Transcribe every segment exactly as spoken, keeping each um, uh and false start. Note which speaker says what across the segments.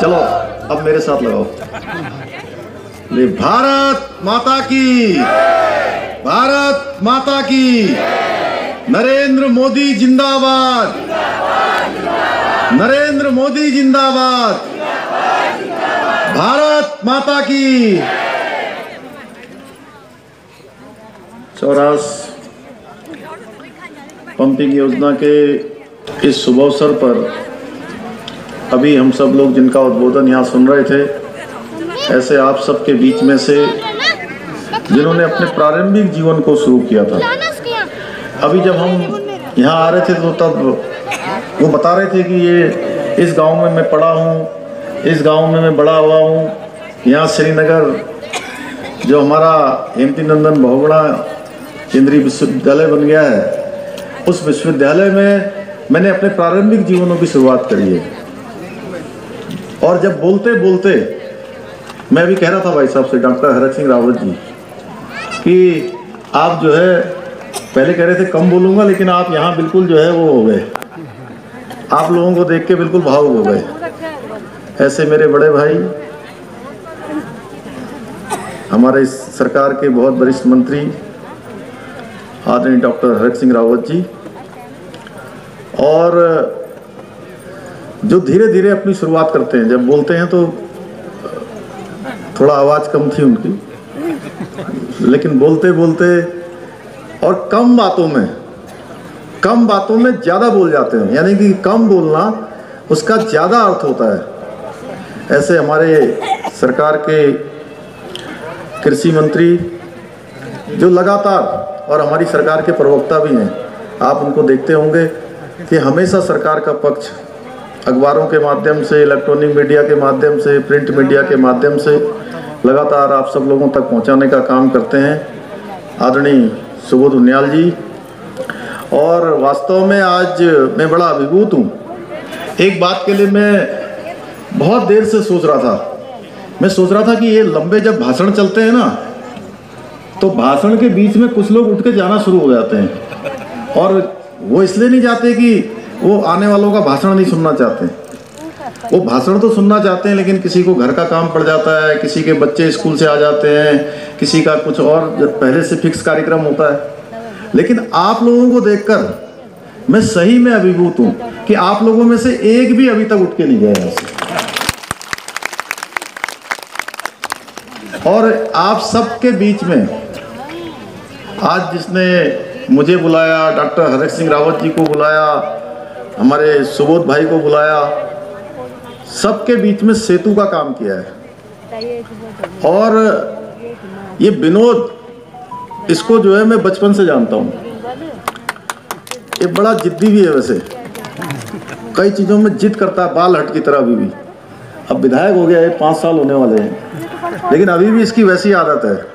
Speaker 1: चलो अब मेरे साथ लगाओ। ले भारत माता की, भारत माता की, नरेंद्र मोदी जिंदाबाद, नरेंद्र मोदी जिंदाबाद, भारत माता की। चौरास पंपिंग योजना के इस शुभ अवसर पर अभी हम सब लोग जिनका उद्बोधन यहाँ सुन रहे थे, ऐसे आप सबके बीच में से जिन्होंने अपने प्रारंभिक जीवन को शुरू किया था, अभी जब हम यहाँ आ रहे थे तो तब वो बता रहे थे कि ये इस गांव में मैं पढ़ा हूँ, इस गांव में मैं बड़ा हुआ हूँ। यहाँ श्रीनगर जो हमारा हेमती नंदन बहुगुणा केंद्रीय विश्वविद्यालय बन गया है, उस विश्वविद्यालय में मैंने अपने प्रारंभिक जीवनों की शुरुआत करी है। और जब बोलते बोलते मैं भी कह रहा था भाई साहब से, डॉक्टर हरक सिंह रावत जी, कि आप जो है पहले कह रहे थे कम बोलूँगा, लेकिन आप यहाँ बिल्कुल जो है वो हो गए, आप लोगों को देख के बिल्कुल भावुक हो गए। ऐसे मेरे बड़े भाई, हमारे इस सरकार के बहुत वरिष्ठ मंत्री आदरणीय डॉक्टर हरक सिंह रावत जी, और जो धीरे धीरे अपनी शुरुआत करते हैं, जब बोलते हैं तो थोड़ा आवाज़ कम थी उनकी, लेकिन बोलते बोलते और कम बातों में कम बातों में ज़्यादा बोल जाते हैं, यानी कि कम बोलना उसका ज़्यादा अर्थ होता है। ऐसे हमारे सरकार के कृषि मंत्री जो लगातार, और हमारी सरकार के प्रवक्ता भी हैं, आप उनको देखते होंगे कि हमेशा सरकार का पक्ष अखबारों के माध्यम से, इलेक्ट्रॉनिक मीडिया के माध्यम से, प्रिंट मीडिया के माध्यम से लगातार आप सब लोगों तक पहुंचाने का काम करते हैं, आदरणीय सुबोध उनियाल जी। और वास्तव में आज मैं बड़ा अभिभूत हूँ। एक बात के लिए मैं बहुत देर से सोच रहा था, मैं सोच रहा था कि ये लंबे जब भाषण चलते हैं ना, तो भाषण के बीच में कुछ लोग उठ के जाना शुरू हो जाते हैं, और वो इसलिए नहीं जाते कि वो आने वालों का भाषण नहीं सुनना चाहते, वो भाषण तो सुनना चाहते हैं, लेकिन किसी को घर का काम पड़ जाता है, किसी के बच्चे स्कूल से आ जाते हैं, किसी का कुछ और पहले से फिक्स कार्यक्रम होता है। लेकिन आप लोगों को देखकर मैं सही में अभिभूत हूँ कि आप लोगों में से एक भी अभी तक उठ के नहीं गया यहाँ से। और आप सबके बीच में आज जिसने मुझे बुलाया, डॉक्टर हरक सिंह रावत जी को बुलाया, हमारे सुबोध भाई को बुलाया, सबके बीच में सेतु का काम किया है। और ये विनोद, इसको जो है मैं बचपन से जानता हूँ, ये बड़ा जिद्दी भी है, वैसे कई चीज़ों में जिद करता है, बाल हट की तरह। अभी भी अब विधायक हो गया है, पाँच साल होने वाले हैं, लेकिन अभी भी इसकी वैसी आदत है।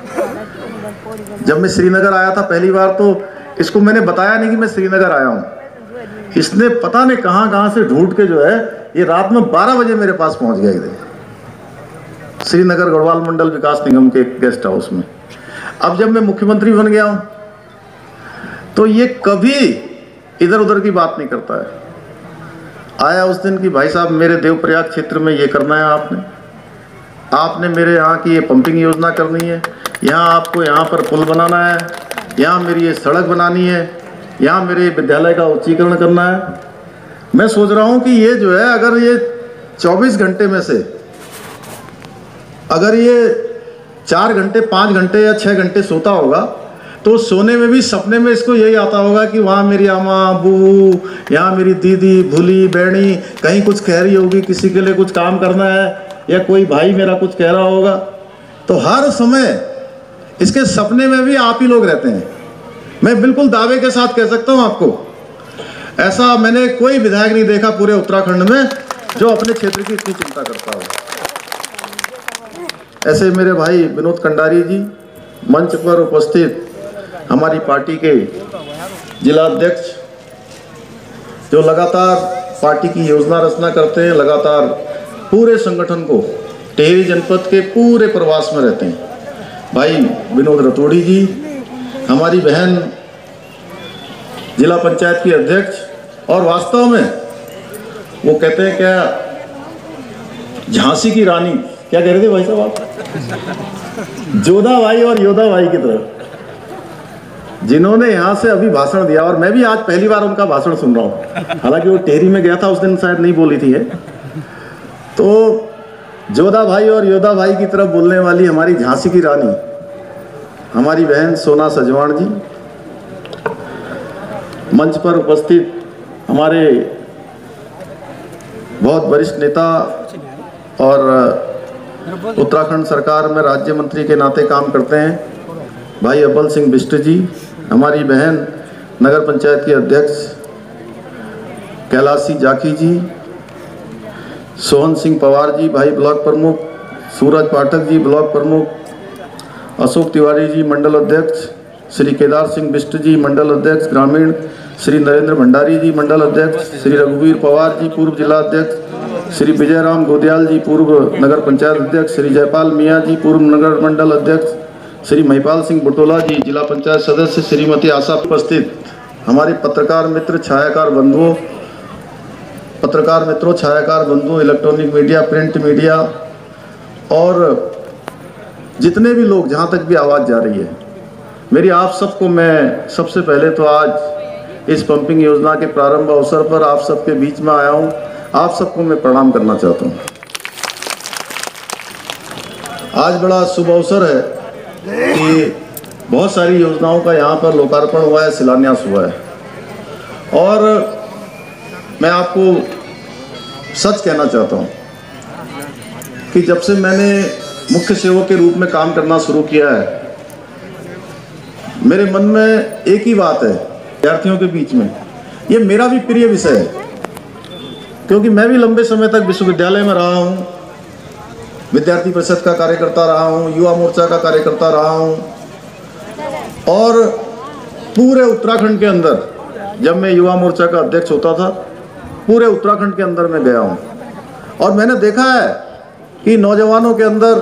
Speaker 1: जब मैं श्रीनगर आया था पहली बार, तो इसको मैंने बताया नहीं कि मैं श्रीनगर आया हूँ। इसने पता नहीं कहाँ कहाँ से ढूंढ के जो है ये रात में बारह बजे मेरे पास पहुँच गया इधर श्रीनगर गढ़वाल मंडल विकास निगम के गेस्ट हाउस में। अब जब मैं मुख्यमंत्री बन गया हूँ तो ये कभी इधर उधर की बात नहीं करता है। आया उस दिन कि भाई साहब मेरे देवप्रयाग क्षेत्र में ये करना है, आपने आपने मेरे यहाँ की ये पंपिंग योजना करनी है, यहाँ आपको यहाँ पर पुल बनाना है, यहाँ मेरी ये सड़क बनानी है, यहाँ मेरे विद्यालय का उच्चीकरण करना है। मैं सोच रहा हूँ कि ये जो है, अगर ये चौबीस घंटे में से अगर ये चार घंटे पाँच घंटे या छः घंटे सोता होगा, तो सोने में भी सपने में इसको यही आता होगा कि वहाँ मेरी अम्मा बू, यहाँ मेरी दीदी भूली बहनी कहीं कुछ कह रही होगी, किसी के लिए कुछ काम करना है, या कोई भाई मेरा कुछ कह रहा होगा। तो हर समय इसके सपने में भी आप ही लोग रहते हैं। मैं बिल्कुल दावे के साथ कह सकता हूँ आपको, ऐसा मैंने कोई विधायक नहीं देखा पूरे उत्तराखंड में जो अपने क्षेत्र की इतनी चिंता करता हो। ऐसे मेरे भाई विनोद कंडारी जी, मंच पर उपस्थित हमारी पार्टी के जिला अध्यक्ष, जो लगातार पार्टी की योजना रचना करते हैं, लगातार पूरे संगठन को टिहरी जनपद के पूरे प्रवास में रहते हैं, भाई विनोद रतोड़ी जी, हमारी बहन जिला पंचायत की अध्यक्ष, और वास्तव में वो कहते हैं क्या, झांसी की रानी, क्या कह रहे थे भाई साहब आप? जोधा भाई और योधा भाई की तरफ, जिन्होंने यहाँ से अभी भाषण दिया, और मैं भी आज पहली बार उनका भाषण सुन रहा हूँ, हालांकि वो टेहरी में गया था उस दिन, शायद नहीं बोली थी है। तो जोधा भाई और योधा भाई की तरफ बोलने वाली हमारी झांसी की रानी, हमारी बहन सोना सजवाण जी, मंच पर उपस्थित हमारे बहुत वरिष्ठ नेता और उत्तराखंड सरकार में राज्य मंत्री के नाते काम करते हैं भाई अब्बल सिंह बिष्ट जी, हमारी बहन नगर पंचायत की अध्यक्ष कैलाशी जाखी जी, सोहन सिंह पवार जी भाई ब्लॉक प्रमुख, सूरज पाठक जी ब्लॉक प्रमुख, अशोक तिवारी जी मंडल अध्यक्ष, श्री केदार सिंह बिष्ट जी मंडल अध्यक्ष ग्रामीण, श्री नरेंद्र भंडारी जी मंडल अध्यक्ष, श्री रघुवीर पवार जी पूर्व जिला अध्यक्ष, श्री विजय राम गोदयाल जी पूर्व नगर पंचायत अध्यक्ष, श्री जयपाल मियाँ जी पूर्व नगर मंडल अध्यक्ष, श्री महिपाल सिंह बुटोला जी जिला पंचायत सदस्य, श्रीमती आशा, उपस्थित हमारे पत्रकार मित्र, छायाकार बंधुओं, पत्रकार मित्रों, छायाकार बंधुओं, इलेक्ट्रॉनिक मीडिया, प्रिंट मीडिया और जितने भी लोग जहाँ तक भी आवाज़ जा रही है, मेरी आप सबको मैं सबसे पहले तो आज इस पंपिंग योजना के प्रारंभ अवसर पर आप सबके बीच में आया हूँ, आप सबको मैं प्रणाम करना चाहता हूँ। आज बड़ा शुभ अवसर है कि बहुत सारी योजनाओं का यहाँ पर लोकार्पण हुआ है, शिलान्यास हुआ है, और मैं आपको सच कहना चाहता हूँ कि जब से मैंने मुख्य सेवक के रूप में काम करना शुरू किया है, मेरे मन में एक ही बात है, विद्यार्थियों के बीच में ये मेरा भी प्रिय विषय है, क्योंकि मैं भी लंबे समय तक विश्वविद्यालय में रहा हूँ, विद्यार्थी परिषद का कार्यकर्ता रहा हूँ, युवा मोर्चा का कार्यकर्ता रहा हूँ, और पूरे उत्तराखंड के अंदर जब मैं युवा मोर्चा का अध्यक्ष होता था, पूरे उत्तराखंड के अंदर मैं गया हूँ, और मैंने देखा है कि नौजवानों के अंदर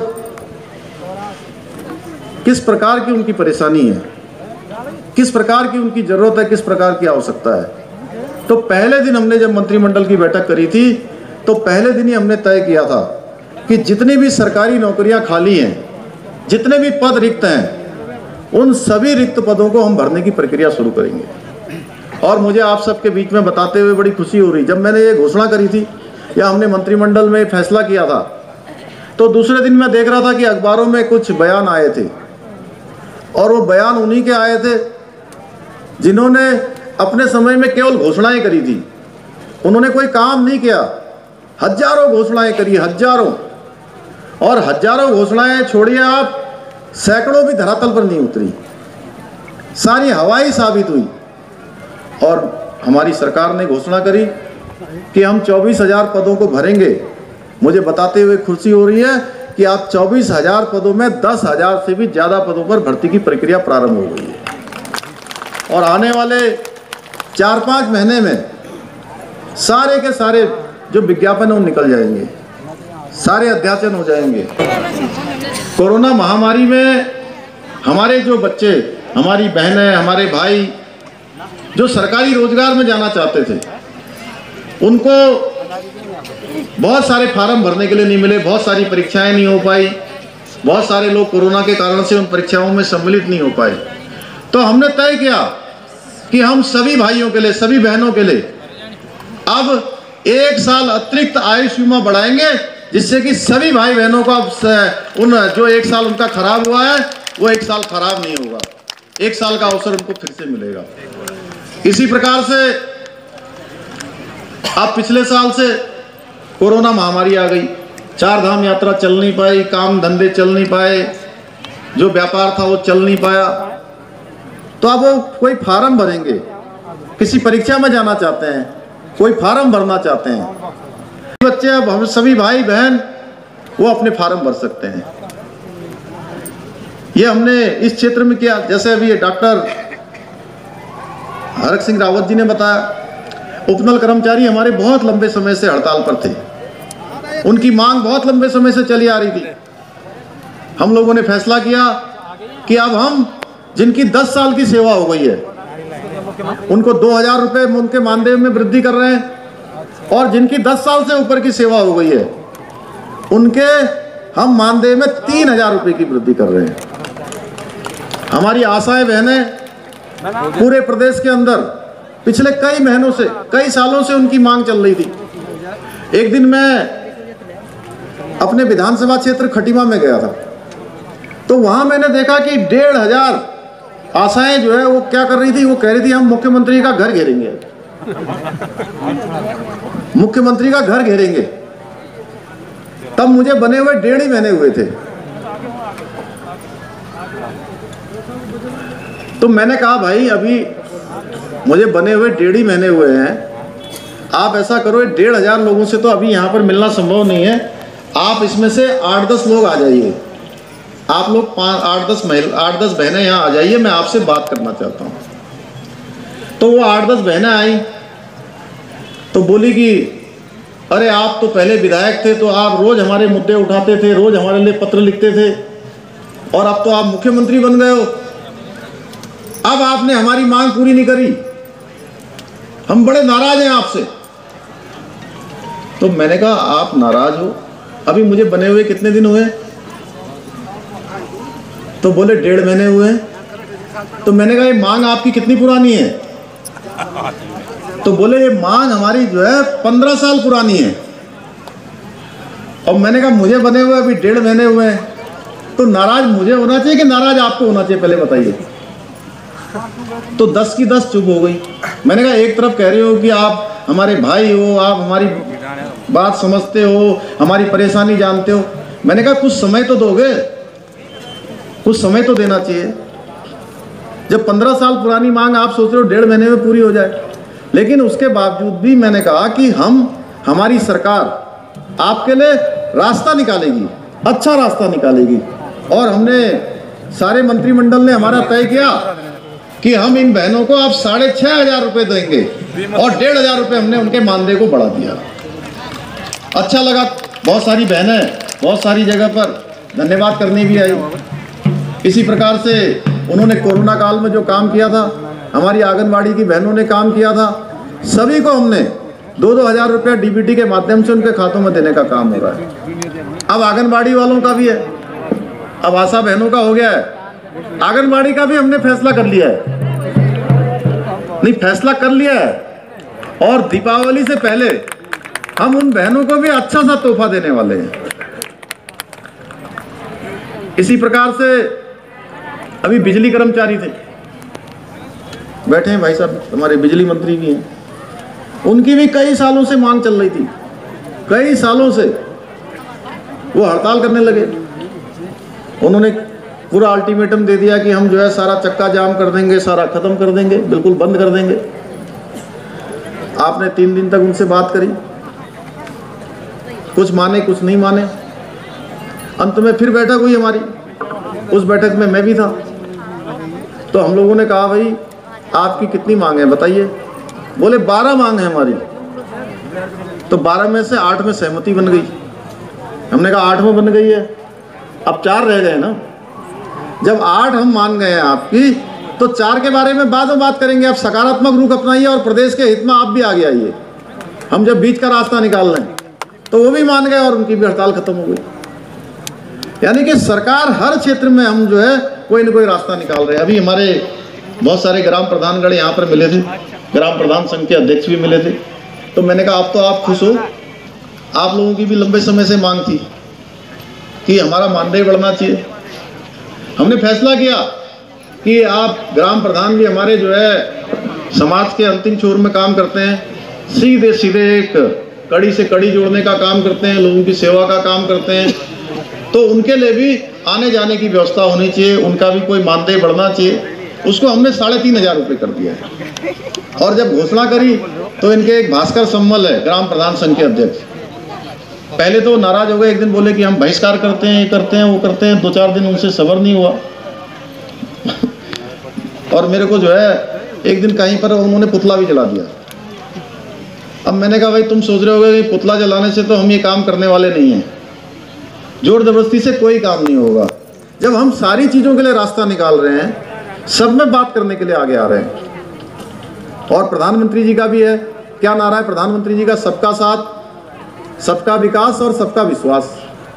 Speaker 1: किस प्रकार की उनकी परेशानी है, किस प्रकार की उनकी ज़रूरत है, किस प्रकार की आवश्यकता है। तो पहले दिन हमने जब मंत्रिमंडल की बैठक करी थी, तो पहले दिन ही हमने तय किया था कि जितनी भी सरकारी नौकरियां खाली हैं, जितने भी पद रिक्त हैं, उन सभी रिक्त पदों को हम भरने की प्रक्रिया शुरू करेंगे। और मुझे आप सबके बीच में बताते हुए बड़ी खुशी हो रही, जब मैंने ये घोषणा करी थी या हमने मंत्रिमंडल में फैसला किया था, तो दूसरे दिन मैं देख रहा था कि अखबारों में कुछ बयान आए थे, और वो बयान उन्हीं के आए थे जिन्होंने अपने समय में केवल घोषणाएं करी थी, उन्होंने कोई काम नहीं किया। हजारों घोषणाएं करी, हजारों, और हजारों घोषणाएं छोड़िए आप, सैकड़ों भी धरातल पर नहीं उतरी, सारी हवाई साबित हुई। और हमारी सरकार ने घोषणा करी कि हम चौबीस हजार पदों को भरेंगे। मुझे बताते हुए खुशी हो रही है कि आप चौबीस हजार पदों में दस हजार से भी ज़्यादा पदों पर भर्ती की प्रक्रिया प्रारंभ हो गई है, और आने वाले चार पाँच महीने में सारे के सारे जो विज्ञापन है वो निकल जाएंगे, सारे अध्याचन हो जाएंगे। कोरोना महामारी में हमारे जो बच्चे, हमारी बहनें, हमारे भाई जो सरकारी रोजगार में जाना चाहते थे, उनको बहुत सारे फार्म भरने के लिए नहीं मिले, बहुत सारी परीक्षाएं नहीं हो पाई, बहुत सारे लोग कोरोना के कारण से उन परीक्षाओं में सम्मिलित नहीं हो पाए। तो हमने तय किया कि हम सभी भाइयों के लिए, सभी बहनों के लिए अब एक साल अतिरिक्त आयु सीमा बढ़ाएंगे, जिससे कि सभी भाई बहनों का उन जो एक साल उनका खराब हुआ है वो एक साल खराब नहीं होगा, एक साल का अवसर उनको फिर से मिलेगा। इसी प्रकार से अब पिछले साल से कोरोना महामारी आ गई, चार धाम यात्रा चल नहीं पाई, काम धंधे चल नहीं पाए, जो व्यापार था वो चल नहीं पाया। तो अब वो कोई फार्म भरेंगे, किसी परीक्षा में जाना चाहते हैं, कोई फार्म भरना चाहते हैं, बच्चे अब हम सभी भाई बहन वो अपने फार्म भर सकते हैं। ये हमने इस क्षेत्र में किया। जैसे अभी डॉक्टर हरक सिंह रावत जी ने बताया, उपनल कर्मचारी हमारे बहुत लंबे समय से हड़ताल पर थे, उनकी मांग बहुत लंबे समय से चली आ रही थी। हम लोगों ने फैसला किया कि अब हम जिनकी दस साल की सेवा हो गई है उनको दो हजार रुपये उनके मानदेय में वृद्धि कर रहे हैं, और जिनकी दस साल से ऊपर की सेवा हो गई है उनके हम मानदेय में तीन हजार रुपये की वृद्धि कर रहे हैं। हमारी आशाएं बहनें पूरे प्रदेश के अंदर पिछले कई महीनों से, कई सालों से उनकी मांग चल रही थी। एक दिन मैं अपने विधानसभा क्षेत्र खटीमा में गया था, तो वहां मैंने देखा कि डेढ़ हजार आशाएं जो है वो क्या कर रही थी, वो कह रही थी हम मुख्यमंत्री का घर घेरेंगे, मुख्यमंत्री का घर घेरेंगे। तब मुझे बने हुए डेढ़ ही महीने हुए थे। तो मैंने कहा भाई अभी मुझे बने हुए डेढ़ ही महीने हुए हैं, आप ऐसा करो डेढ़ हजार लोगों से तो अभी यहाँ पर मिलना संभव नहीं है, आप इसमें से आठ दस लोग आ जाइए, आप लोग पाँच आठ दस महिला आठ दस बहनें यहाँ आ जाइए, मैं आपसे बात करना चाहता हूँ। तो वो आठ दस बहनें आई तो बोली कि अरे आप तो पहले विधायक थे, तो आप रोज हमारे मुद्दे उठाते थे, रोज हमारे लिए पत्र लिखते थे, और अब तो आप मुख्यमंत्री बन गए हो, अब आपने हमारी मांग पूरी नहीं करी, हम बड़े नाराज हैं आपसे। तो मैंने कहा आप नाराज हो, अभी मुझे बने हुए कितने दिन हुए? तो बोले डेढ़ महीने हुए हैं। तो मैंने कहा ये मांग आपकी कितनी पुरानी है? तो बोले ये मांग हमारी जो है पंद्रह साल पुरानी है। और मैंने कहा मुझे बने हुए अभी डेढ़ महीने हुए हैं, तो नाराज मुझे होना चाहिए कि नाराज आपको होना चाहिए, पहले बताइए। तो दस की दस चुप हो गई। मैंने कहा एक तरफ कह रहे हो कि आप हमारे भाई हो, आप हमारी बात समझते हो, हमारी परेशानी जानते हो, मैंने कहा कुछ समय तो दोगे, कुछ समय तो देना चाहिए। जब पंद्रह साल पुरानी मांग आप सोच रहे हो डेढ़ महीने में पूरी हो जाए, लेकिन उसके बावजूद भी मैंने कहा कि हम हमारी सरकार आपके लिए रास्ता निकालेगी, अच्छा रास्ता निकालेगी। और हमने सारे मंत्रिमंडल ने हमारा तय किया कि हम इन बहनों को आप साढ़े छः हजार रुपये देंगे, और डेढ़ हजार रुपये हमने उनके मानदेय को बढ़ा दिया। अच्छा लगा, बहुत सारी बहनें बहुत सारी जगह पर धन्यवाद करने भी आई। इसी प्रकार से उन्होंने कोरोना काल में जो काम किया था, हमारी आंगनबाड़ी की बहनों ने काम किया था, सभी को हमने दो दो हजार रुपया डीबीटी के माध्यम से उनके खातों में देने का काम हो रहा है। अब आंगनबाड़ी वालों का भी है, अब आशा बहनों का हो गया है, आंगनबाड़ी का भी हमने फैसला कर लिया है, नहीं फैसला कर लिया है। और दीपावली से पहले हम उन बहनों को भी अच्छा सा तोहफा देने वाले हैं। इसी प्रकार से अभी बिजली कर्मचारी थे, बैठे हैं भाई साहब, हमारे बिजली मंत्री भी हैं, उनकी भी कई सालों से मांग चल रही थी, कई सालों से वो हड़ताल करने लगे। उन्होंने पूरा अल्टीमेटम दे दिया कि हम जो है सारा चक्का जाम कर देंगे, सारा खत्म कर देंगे, बिल्कुल बंद कर देंगे। आपने तीन दिन तक उनसे बात करी, कुछ माने कुछ नहीं माने। अंत में फिर बैठक हुई हमारी, उस बैठक में मैं भी था। तो हम लोगों ने कहा भाई आपकी कितनी मांग है बताइए। बोले बारह मांग है हमारी। तो बारह में से आठ में सहमति बन गई। हमने कहा आठ में बन गई है, अब चार रह गए ना। जब आठ हम मान गए हैं आपकी, तो चार के बारे में बाद में बात करेंगे। आप सकारात्मक रुख अपनाइए और प्रदेश के हित में आप भी आगे आइए। हम जब बीच का रास्ता निकाल रहे हैं तो वो भी मान गए और उनकी भी हड़ताल खत्म हो गई। यानी कि सरकार हर क्षेत्र में हम जो है कोई ना कोई रास्ता निकाल रहे हैं। अभी हमारे बहुत सारे ग्राम प्रधानगण यहाँ पर मिले थे, ग्राम प्रधान संघ के अध्यक्ष भी मिले थे। तो मैंने कहा अब तो आप खुश हो, आप लोगों की भी लंबे समय से मांग थी कि हमारा मानदेय बढ़ना चाहिए। हमने फैसला किया कि आप ग्राम प्रधान भी हमारे जो है समाज के अंतिम छोर में काम करते हैं, सीधे सीधे एक कड़ी से कड़ी जोड़ने का काम करते हैं, लोगों की सेवा का काम करते हैं। तो उनके लिए भी आने जाने की व्यवस्था होनी चाहिए, उनका भी कोई मानदेय बढ़ना चाहिए। उसको हमने साढ़े तीन हजार रुपये कर दिया है। और जब घोषणा करी तो इनके एक भास्कर सम्मल है ग्राम प्रधान संघ के अध्यक्ष, पहले तो नाराज हो गए। एक दिन बोले कि हम बहिष्कार करते हैं, ये करते हैं, वो करते हैं। दो चार दिन उनसे सब्र नहीं हुआ और मेरे को जो है एक दिन कहीं पर उन्होंने पुतला भी जला दिया। अब मैंने कहा भाई तुम सोच रहे होगे कि पुतला जलाने से तो हम ये काम करने वाले नहीं हैं, जोर जबरदस्ती से कोई काम नहीं होगा। जब हम सारी चीज़ों के लिए रास्ता निकाल रहे हैं, सब में बात करने के लिए आगे आ रहे हैं। और प्रधानमंत्री जी का भी है, क्या नारा है प्रधानमंत्री जी का? सबका साथ, सबका विकास और सबका विश्वास।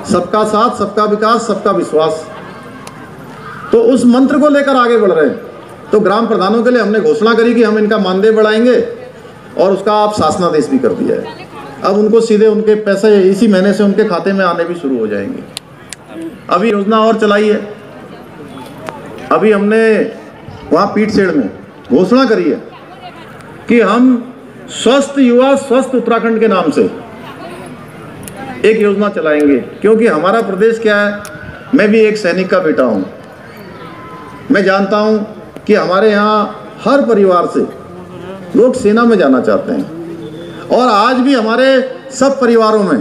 Speaker 1: सबका साथ, सबका विकास, सबका विश्वास। तो उस मंत्र को लेकर आगे बढ़ रहे हैं। तो ग्राम प्रधानों के लिए हमने घोषणा करी कि हम इनका मानदेय बढ़ाएंगे और उसका आप शासनादेश भी कर दिया है। अब उनको सीधे उनके पैसे इसी महीने से उनके खाते में आने भी शुरू हो जाएंगे। अभी योजना और चलाई है, अभी हमने वहाँ पीठसेड़ में घोषणा करी है कि हम स्वस्थ युवा स्वस्थ उत्तराखंड के नाम से एक योजना चलाएंगे। क्योंकि हमारा प्रदेश क्या है, मैं भी एक सैनिक का बेटा हूँ, मैं जानता हूँ कि हमारे यहाँ हर परिवार से लोग सेना में जाना चाहते हैं। और आज भी हमारे सब परिवारों में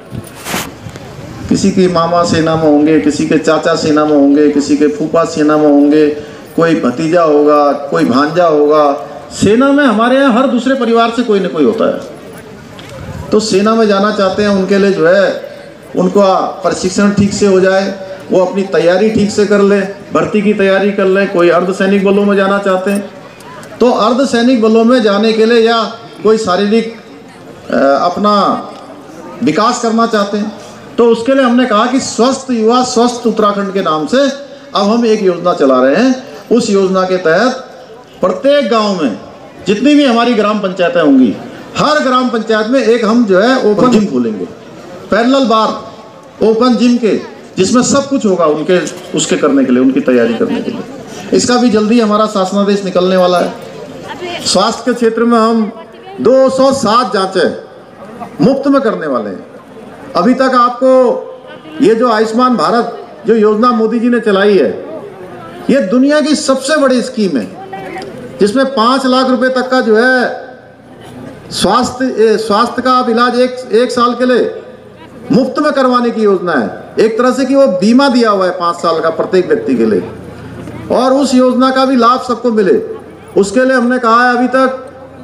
Speaker 1: किसी के मामा सेना में होंगे, किसी के चाचा सेना में होंगे, किसी के फूफा सेना में होंगे, कोई भतीजा होगा, कोई भांजा होगा। सेना में हमारे यहाँ हर दूसरे परिवार से कोई न कोई होता है। तो सेना में जाना चाहते हैं, उनके लिए जो है उनका प्रशिक्षण ठीक से हो जाए, वो अपनी तैयारी ठीक से कर ले, भर्ती की तैयारी कर ले। कोई अर्धसैनिक बलों में जाना चाहते हैं तो अर्धसैनिक बलों में जाने के लिए, या कोई शारीरिक अपना विकास करना चाहते हैं तो उसके लिए हमने कहा कि स्वस्थ युवा स्वस्थ उत्तराखंड के नाम से अब हम एक योजना चला रहे हैं। उस योजना के तहत प्रत्येक गांव में जितनी भी हमारी ग्राम पंचायतें होंगी, हर ग्राम पंचायत में एक हम जो है ओपन जिम खोलेंगे, पैरेलल बार ओपन जिम के, जिसमें सब कुछ होगा उनके उसके करने के लिए, उनकी तैयारी करने के लिए। इसका भी जल्दी हमारा शासनादेश निकलने वाला है। स्वास्थ्य के क्षेत्र में हम दो सौ सात जांचें मुफ्त में करने वाले हैं। अभी तक आपको ये जो आयुष्मान भारत जो योजना मोदी जी ने चलाई है, ये दुनिया की सबसे बड़ी स्कीम है, जिसमें पाँच लाख रुपए तक का जो है स्वास्थ्य स्वास्थ्य का आप इलाज एक एक साल के लिए मुफ्त में करवाने की योजना है। एक तरह से कि वो बीमा दिया हुआ है पाँच साल का प्रत्येक व्यक्ति के लिए, और उस योजना का भी लाभ सबको मिले, उसके लिए हमने कहा है अभी तक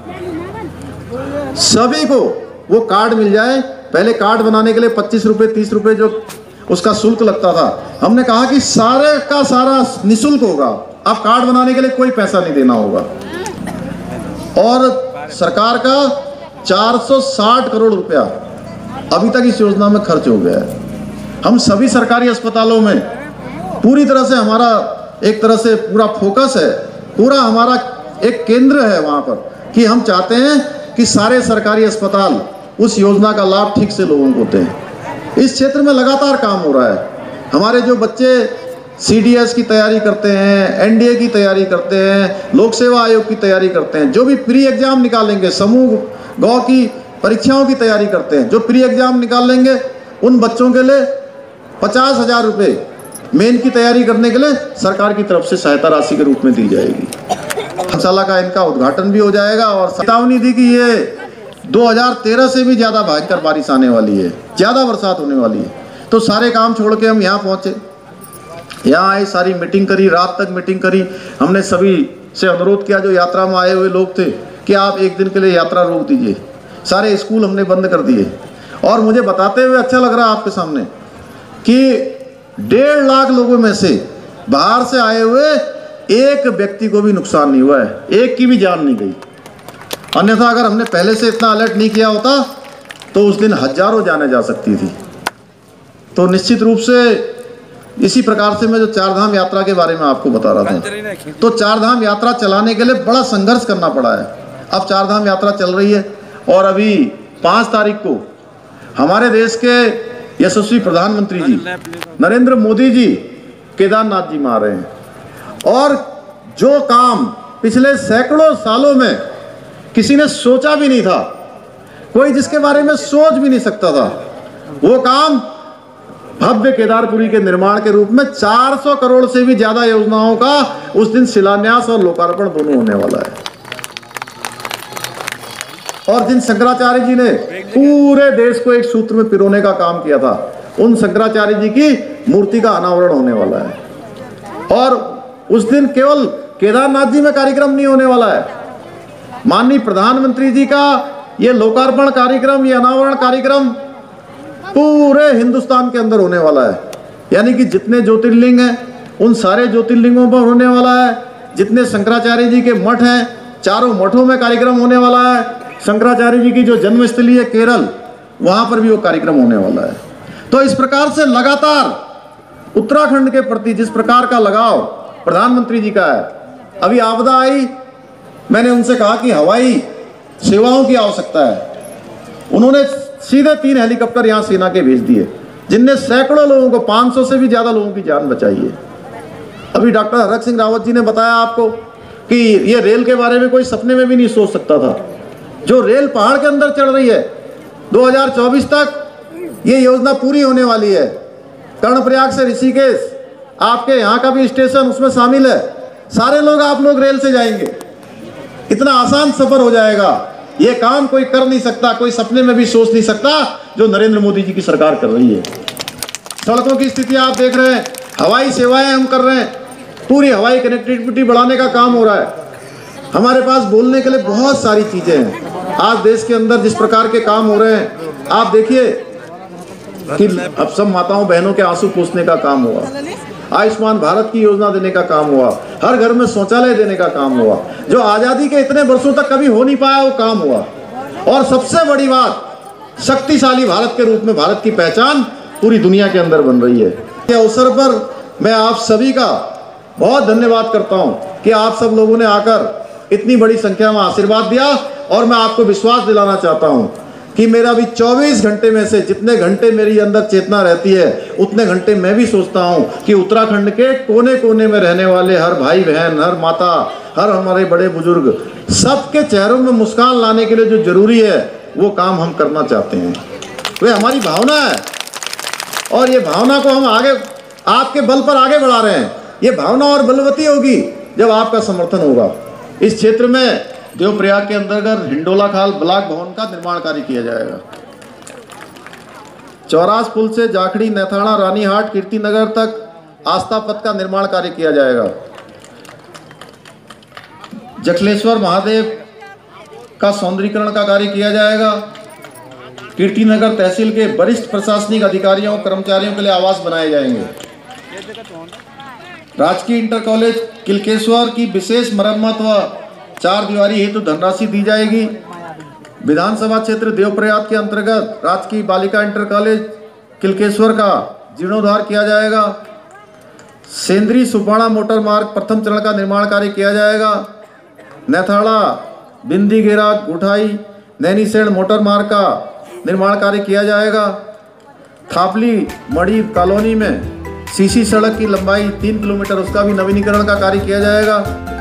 Speaker 1: सभी को वो कार्ड मिल जाए। पहले कार्ड बनाने के लिए पच्चीस रुपये तीस रुपये जो उसका शुल्क लगता था, हमने कहा कि सारे का सारा निःशुल्क होगा। अब कार्ड बनाने के लिए कोई पैसा नहीं देना होगा। और सरकार का चार सौ साठ करोड़ रुपया अभी तक इस योजना में खर्च हो गया है। हम सभी सरकारी अस्पतालों में पूरी तरह से हमारा एक तरह से पूरा फोकस है, पूरा हमारा एक केंद्र है वहाँ पर कि हम चाहते हैं कि सारे सरकारी अस्पताल उस योजना का लाभ ठीक से लोगों को दें। इस क्षेत्र में लगातार काम हो रहा है। हमारे जो बच्चे सी डी एस की तैयारी करते हैं, एन डी ए की तैयारी करते हैं, लोक सेवा आयोग की तैयारी करते हैं, जो भी प्री एग्जाम निकालेंगे, समूह गौ की परीक्षाओं की तैयारी करते हैं, जो प्री एग्जाम निकाल लेंगे, उन बच्चों के लिए पचास हजार रुपये मेन की तैयारी करने के लिए सरकार की तरफ से सहायता राशि के रूप में दी जाएगी। धर्मशाला का इनका उद्घाटन भी हो जाएगा। और चेतावनी दी कि ये दो हज़ार तेरह से भी ज़्यादा भयंकर बारिश आने वाली है, ज़्यादा बरसात होने वाली है। तो सारे काम छोड़ के हम यहाँ पहुँचे, यहाँ आए, सारी मीटिंग करी, रात तक मीटिंग करी। हमने सभी से अनुरोध किया जो यात्रा में आए हुए लोग थे कि आप एक दिन के लिए यात्रा रोक दीजिए। सारे स्कूल हमने बंद कर दिए। और मुझे बताते हुए अच्छा लग रहा है आपके सामने कि डेढ़ लाख लोगों में से बाहर से आए हुए एक व्यक्ति को भी नुकसान नहीं हुआ है, एक की भी जान नहीं गई। अन्यथा अगर हमने पहले से इतना अलर्ट नहीं किया होता तो उस दिन हजारों जाने जा सकती थी। तो निश्चित रूप से इसी प्रकार से मैं जो चार धाम यात्रा के बारे में आपको बता रहा था, तो चार धाम यात्रा चलाने के लिए बड़ा संघर्ष करना पड़ा है। अब चार धाम यात्रा चल रही है और अभी पाँच तारीख को हमारे देश के यशस्वी प्रधानमंत्री जी नरेंद्र मोदी जी केदारनाथ जी में आ रहे हैं। और जो काम पिछले सैकड़ों सालों में किसी ने सोचा भी नहीं था, कोई जिसके बारे में सोच भी नहीं सकता था, वो काम भव्य केदारपुरी के निर्माण के रूप में चार सौ करोड़ से भी ज्यादा योजनाओं का उस दिन शिलान्यास और लोकार्पण दोनों होने वाला है। और जिन शंकराचार्य जी ने पूरे देश को एक सूत्र में पिरोने का काम किया था, उन शंकराचार्य जी की मूर्ति का अनावरण होने वाला है। और उस दिन केवल केदारनाथ जी में कार्यक्रम नहीं होने वाला है, माननीय प्रधानमंत्री जी का ये लोकार्पण कार्यक्रम, ये अनावरण कार्यक्रम पूरे हिंदुस्तान के अंदर होने वाला है। यानी कि जितने ज्योतिर्लिंग हैं उन सारे ज्योतिर्लिंगों पर होने वाला है। जितने शंकराचार्य जी के मठ हैं, चारों मठों में कार्यक्रम होने वाला है। शंकराचार्य जी की जो जन्मस्थली है केरल, वहाँ पर भी वो कार्यक्रम होने वाला है। तो इस प्रकार से लगातार उत्तराखंड के प्रति जिस प्रकार का लगाव प्रधानमंत्री जी का है, अभी आपदा आई, मैंने उनसे कहा कि हवाई सेवाओं की आवश्यकता है, उन्होंने सीधे तीन हेलीकॉप्टर यहां सेना के भेज दिए, जिनने सैकड़ों लोगों को, पाँच सौ से भी ज्यादा लोगों की जान बचाई है। अभी डॉक्टर हरक सिंह रावत जी ने बताया आपको कि ये रेल के बारे में कोई सपने में भी नहीं सोच सकता था। जो रेल पहाड़ के अंदर चढ़ रही है, दो हज़ार चौबीस तक ये योजना पूरी होने वाली है। कर्णप्रयाग से ऋषिकेश, आपके यहाँ का भी स्टेशन उसमें शामिल है। सारे लोग आप लोग रेल से जाएंगे, इतना आसान सफर हो जाएगा। ये काम कोई कर नहीं सकता, कोई सपने में भी सोच नहीं सकता जो नरेंद्र मोदी जी की सरकार कर रही है। सड़कों की स्थिति आप देख रहे हैं, हवाई सेवाएं हम कर रहे हैं, पूरी हवाई कनेक्टिविटी बढ़ाने का काम हो रहा है। हमारे पास बोलने के लिए बहुत सारी चीजें हैं। आज देश के अंदर जिस प्रकार के काम हो रहे हैं, आप देखिए कि अब सब माताओं बहनों के आंसू पोंछने का काम हुआ, आयुष्मान भारत की योजना देने का काम हुआ, हर घर में शौचालय देने का काम हुआ, जो आजादी के इतने वर्षों तक कभी हो नहीं पाया वो काम हुआ। और सबसे बड़ी बात, शक्तिशाली भारत के रूप में भारत की पहचान पूरी दुनिया के अंदर बन रही है। इस अवसर पर मैं आप सभी का बहुत धन्यवाद करता हूं कि आप सब लोगों ने आकर इतनी बड़ी संख्या में आशीर्वाद दिया। और मैं आपको विश्वास दिलाना चाहता हूं कि मेरा भी चौबीस घंटे में से जितने घंटे मेरी अंदर चेतना रहती है, उतने घंटे मैं भी सोचता हूं कि उत्तराखंड के कोने कोने में रहने वाले हर भाई बहन, हर माता, हर हमारे बड़े बुजुर्ग, सबके चेहरों में मुस्कान लाने के लिए जो जरूरी है वो काम हम करना चाहते हैं। वे हमारी भावना है और ये भावना को हम आगे आपके बल पर आगे बढ़ा रहे हैं। ये भावना और बलवती होगी जब आपका समर्थन होगा। इस क्षेत्र में देवप्रयाग के अंतर्गत हिंडोला खाल ब्लॉक भवन का निर्माण कार्य किया जाएगा। चौरास पुल से जाखड़ी, नेथाड़ा, रानीहाट, कीर्तिनगर तक आस्था पथ का निर्माण कार्य किया जाएगा। जखलेश्वर महादेव का सौंदर्यीकरण का कार्य किया जाएगा। कीर्तिनगर तहसील के वरिष्ठ प्रशासनिक अधिकारियों कर्मचारियों के लिए आवास बनाए जाएंगे। राजकीय इंटर कॉलेज किलकेश्वर की विशेष मरम्मत व चार दीवारी हेतु धनराशि दी जाएगी। विधानसभा क्षेत्र देवप्रयाग के अंतर्गत राजकीय बालिका इंटर कॉलेज किलकेश्वर का जीर्णोद्धार किया जाएगा। सेंद्री सुपाड़ा मोटर मार्ग प्रथम चरण का निर्माण कार्य किया जाएगा। नेथाड़ा, बिंदीगेरा, गुठाई, नैनीसेण मोटर मार्ग का निर्माण कार्य किया जाएगा। थापली मड़ी कॉलोनी में सीसी सड़क की लंबाई तीन किलोमीटर, उसका भी नवीनीकरण का कार्य किया जाएगा।